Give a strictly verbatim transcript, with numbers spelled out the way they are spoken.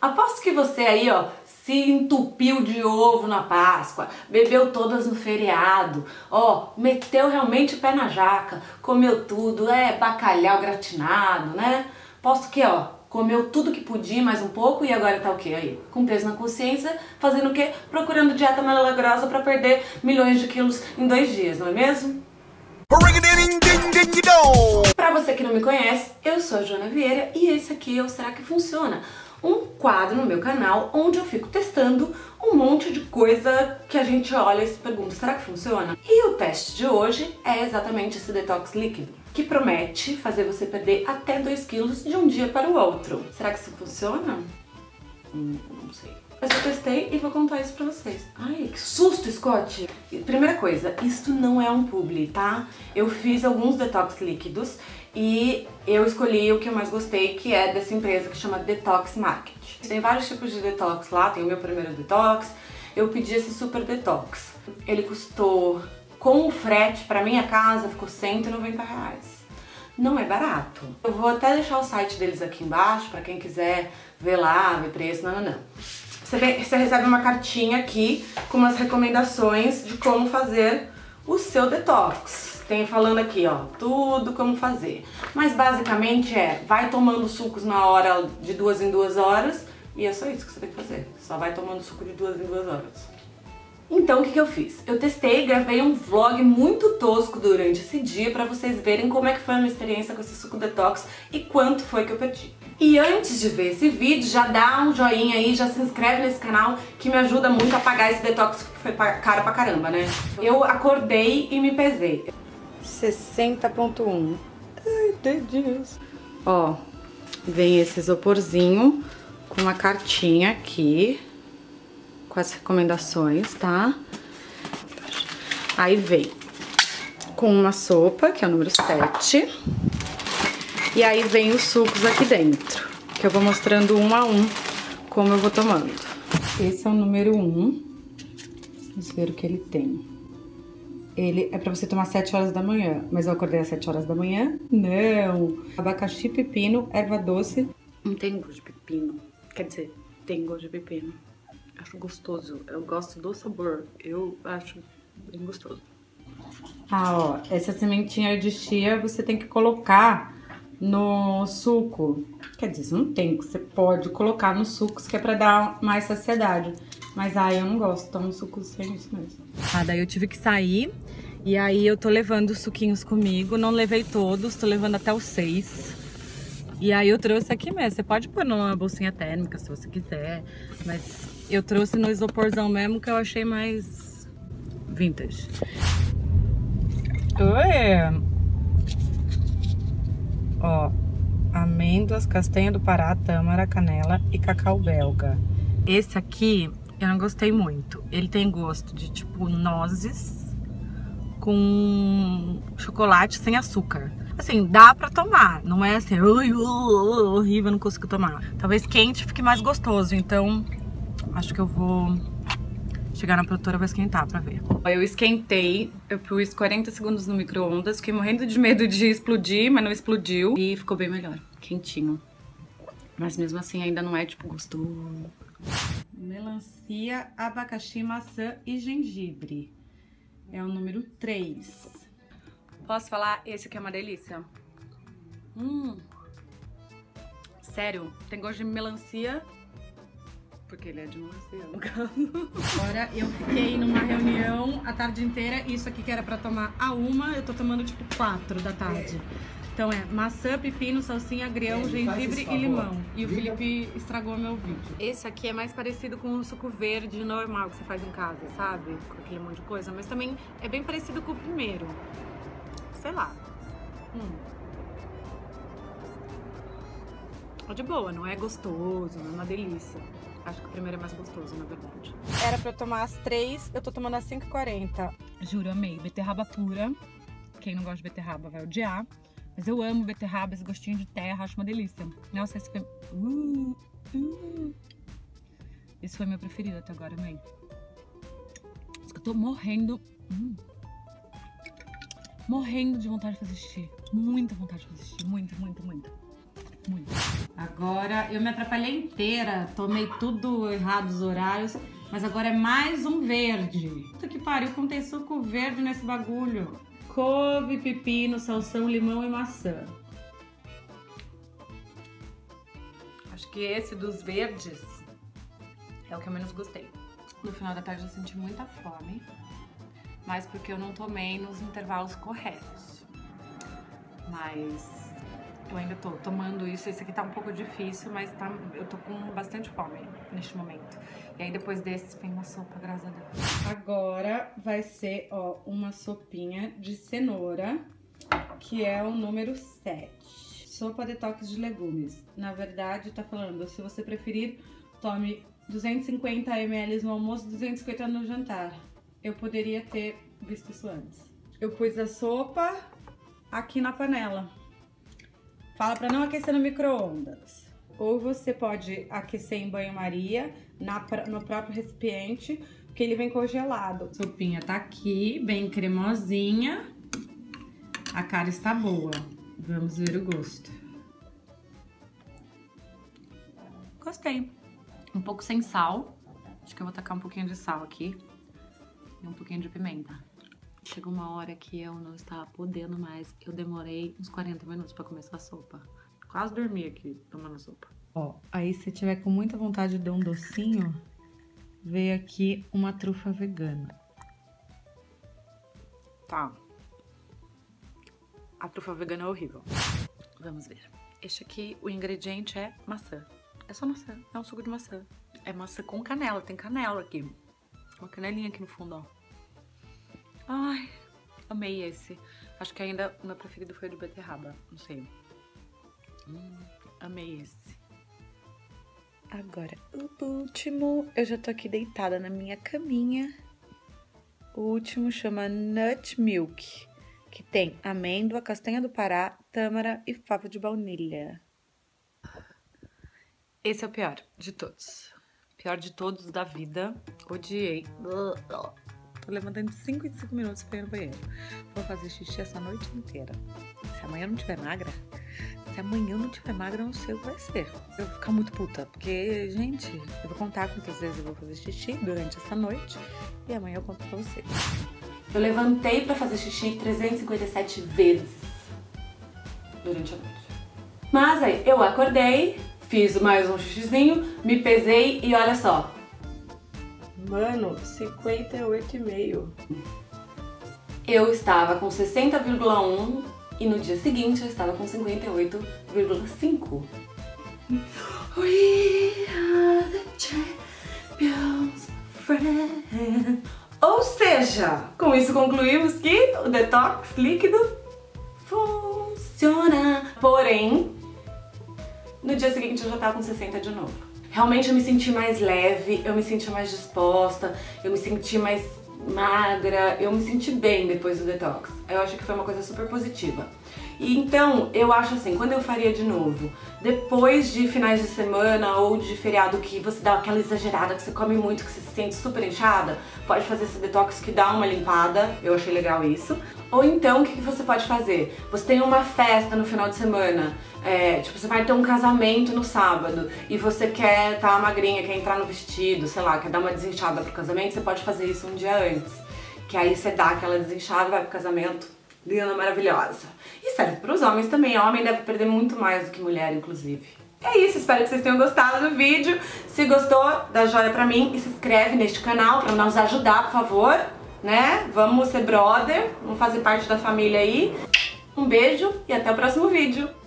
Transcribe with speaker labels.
Speaker 1: Aposto que você aí, ó, se entupiu de ovo na Páscoa, bebeu todas no feriado, ó, meteu realmente o pé na jaca, comeu tudo, é bacalhau gratinado, né? Aposto que, ó, comeu tudo que podia, mais um pouco, e agora tá o quê aí? Com peso na consciência, fazendo o quê? Procurando dieta milagrosa pra perder milhões de quilos em dois dias, não é mesmo? Pra você que não me conhece, eu sou a Joana Vieira e esse aqui é o Será que Funciona? Um quadro no meu canal onde eu fico testando um monte de coisa que a gente olha e se pergunta, será que funciona? E o teste de hoje é exatamente esse detox líquido, que promete fazer você perder até dois quilos de um dia para o outro. Será que isso funciona? Hum, não sei. Mas eu testei e vou contar isso pra vocês. Ai, que susto, Scott! Primeira coisa, isto não é um publi, tá? Eu fiz alguns detox líquidos e eu escolhi o que eu mais gostei, que é dessa empresa que chama Detox Market. Tem vários tipos de detox lá, tem o meu primeiro detox. Eu pedi esse super detox. Ele custou, com o frete pra minha casa, ficou cento e noventa reais. Não é barato. Eu vou até deixar o site deles aqui embaixo, pra quem quiser ver lá, ver preço, não, não, não. Você, vem, você recebe uma cartinha aqui com umas recomendações de como fazer o seu detox. Tem falando aqui, ó, tudo como fazer. Mas basicamente é, vai tomando sucos na hora de duas em duas horas e é só isso que você tem que fazer. Só vai tomando suco de duas em duas horas. Então o que que eu fiz? Eu testei e gravei um vlog muito tosco durante esse dia pra vocês verem como é que foi a minha experiência com esse suco detox e quanto foi que eu perdi. E antes de ver esse vídeo, já dá um joinha aí, já se inscreve nesse canal que me ajuda muito a pagar esse detox que foi caro pra caramba, né? Eu acordei e me pesei. sessenta ponto um. Ai, dedinhos. Ó, vem esse isoporzinho com uma cartinha aqui com as recomendações, tá? Aí vem com uma sopa, que é o número sete. E aí vem os sucos aqui dentro, que eu vou mostrando um a um como eu vou tomando. Esse é o número um. Vamos ver o que ele tem. Ele é pra você tomar às sete horas da manhã, mas eu acordei às sete horas da manhã? Não! Abacaxi, pepino, erva doce. Não tem gosto de pepino. Quer dizer, tem gosto de pepino. Acho gostoso. Eu gosto do sabor. Eu acho bem gostoso. Ah, ó. Essa sementinha de chia você tem que colocar no suco. Quer dizer, não tem. Você pode colocar nos sucos que é pra dar mais saciedade. Mas aí eu não gosto. Tomo suco sem isso mesmo. Ah, daí eu tive que sair. E aí eu tô levando os suquinhos comigo. Não levei todos. Tô levando até os seis. E aí eu trouxe aqui mesmo. Você pode pôr numa bolsinha térmica se você quiser. Mas eu trouxe no isoporzão mesmo, que eu achei mais vintage. Oi! Ó, amêndoas, castanha do Pará, tâmara, canela e cacau belga. Esse aqui eu não gostei muito. Ele tem gosto de tipo nozes com chocolate sem açúcar. Assim, dá pra tomar, não é assim, ui, uh, uh, horrível, não consigo tomar. Talvez quente fique mais gostoso, então acho que eu vou chegar na produtora, vou esquentar pra ver. Eu esquentei, eu pus quarenta segundos no micro-ondas, fiquei morrendo de medo de explodir, mas não explodiu. E ficou bem melhor, quentinho. Mas mesmo assim ainda não é, tipo, gostoso. Melancia, abacaxi, maçã e gengibre. É o número três. Posso falar? Esse aqui é uma delícia. Hum. Sério, tem gosto de melancia. Porque ele é de melancia, no caso. Agora eu fiquei numa reunião a tarde inteira. Isso aqui que era pra tomar a uma, eu tô tomando tipo quatro da tarde. Então é maçã, pepino, salsinha, agrião, é, gengibre e limão. E o Felipe estragou meu vídeo. Esse aqui é mais parecido com o suco verde normal que você faz em casa, sabe? Com aquele monte de coisa. Mas também é bem parecido com o primeiro. Sei lá. Hum. É de boa, não é gostoso, não é uma delícia. Acho que o primeiro é mais gostoso, na verdade. Era pra eu tomar às três, eu tô tomando às cinco e quarenta. Juro, amei. Beterraba pura. Quem não gosta de beterraba vai odiar. Mas eu amo beterraba, esse gostinho de terra, acho uma delícia. Nossa, esse foi... Uh, uh. Esse foi meu preferido até agora, amei. Eu tô morrendo... Hum. Morrendo de vontade de fazer xixi. Muita vontade de fazer xixi. Muito, muito, muito.
Speaker 2: muito. Agora eu me atrapalhei inteira, tomei tudo errado os horários, mas agora é mais um verde. Puta que pariu, como tem suco verde nesse bagulho. Couve, pepino, salsão, limão e maçã. Acho que esse dos verdes é o que eu menos gostei. No final da tarde eu senti muita fome, mas porque eu não tomei nos intervalos corretos. Mas eu ainda tô tomando isso. Esse aqui tá um pouco difícil, mas tá, eu tô com bastante fome neste momento. E aí depois desse vem uma sopa, graças a Deus. Agora vai ser, ó, uma sopinha de cenoura, que é o número sete. Sopa detox de legumes. Na verdade, tá falando, se você preferir, tome duzentos e cinquenta mililitros no almoço, duzentos e cinquenta no jantar. Eu poderia ter visto isso antes. Eu pus a sopa aqui na panela. Fala pra não aquecer no micro-ondas. Ou você pode aquecer em banho-maria, no próprio recipiente, porque ele vem congelado. A sopinha tá aqui, bem cremosinha. A cara está boa. Vamos ver o gosto. Gostei. Um pouco sem sal. Acho que eu vou tacar um pouquinho de sal aqui. E um pouquinho de pimenta. Chegou uma hora que eu não estava podendo mais. Eu demorei uns quarenta minutos pra começar a sopa. Quase dormi aqui, tomando a sopa. Ó, aí se tiver com muita vontade de um docinho, veio aqui uma trufa vegana. Tá. A trufa vegana é horrível. Vamos ver. Este aqui, o ingrediente é maçã. É só maçã, é um suco de maçã. É maçã com canela, tem canela aqui. Uma canelinha aqui no fundo, ó. Ai, amei esse. Acho que ainda o meu preferido foi o de beterraba, não sei. Hum, amei esse. Agora, o último, eu já tô aqui deitada na minha caminha. O último chama Nut Milk, que tem amêndoa, castanha do Pará, tâmara e fava de baunilha. Esse é o pior de todos. Pior de todos da vida. Odiei. Tô levantando cinco em cinco minutos pra ir no banheiro. Vou fazer xixi essa noite inteira. Se amanhã eu não tiver magra, se amanhã eu não tiver magra, eu não sei o que vai ser. Eu vou ficar muito puta, porque, gente, eu vou contar quantas vezes eu vou fazer xixi durante essa noite e amanhã eu conto pra vocês.
Speaker 1: Eu levantei pra fazer xixi trezentas e cinquenta e sete vezes durante a noite. Mas aí, eu acordei, fiz mais um xixizinho, me pesei e olha só. Mano, cinquenta e oito vírgula cinco. Eu estava com sessenta vírgula um e no dia seguinte eu estava com cinquenta e oito vírgula cinco. We are the champions, friend. Ou seja, com isso concluímos que o detox líquido funciona. Porém, no dia seguinte eu já tava com sessenta de novo. Realmente eu me senti mais leve, eu me senti mais disposta, eu me senti mais magra, eu me senti bem depois do detox. Eu acho que foi uma coisa super positiva. E então, eu acho assim, quando eu faria de novo, depois de finais de semana ou de feriado que você dá aquela exagerada, que você come muito, que você se sente super inchada, pode fazer esse detox que dá uma limpada, eu achei legal isso. Ou então, o que você pode fazer? Você tem uma festa no final de semana, é, tipo, você vai ter um casamento no sábado e você quer tá magrinha, quer entrar no vestido, sei lá, quer dar uma desinchada pro casamento, você pode fazer isso um dia antes. Que aí você dá aquela desinchada, vai pro casamento, linda, maravilhosa. E serve pros homens também, homem deve perder muito mais do que mulher, inclusive. É isso, espero que vocês tenham gostado do vídeo. Se gostou, dá joinha pra mim e se inscreve neste canal pra nos ajudar, por favor, né? Vamos ser brother, vamos fazer parte da família aí. Um beijo e até o próximo vídeo.